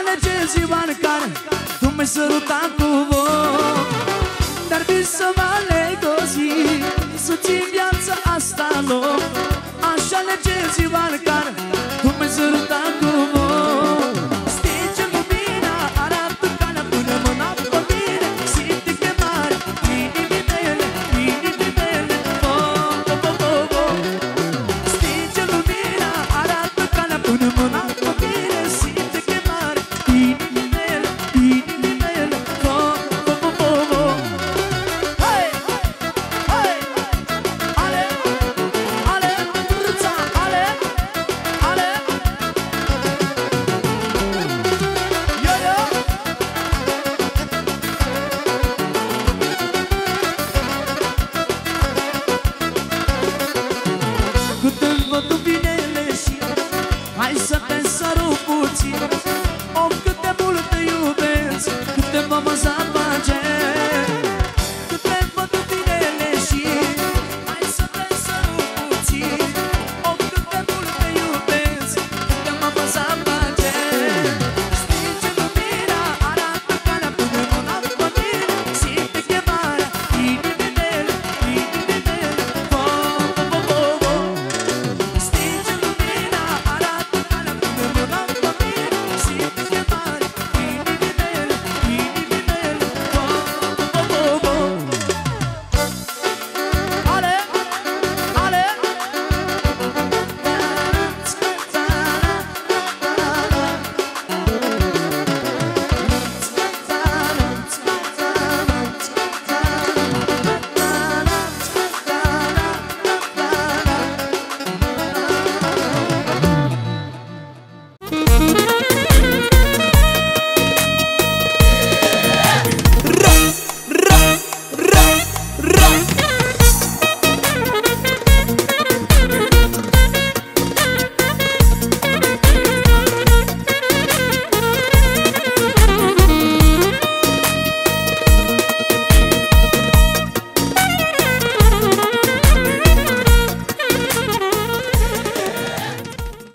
lege ziua în care tu m-ai sărutat cu foc. Dar vis să mă aleg o zi să ții viața asta loc. Așa lege ziua în care tu m-ai sărutat cu foc.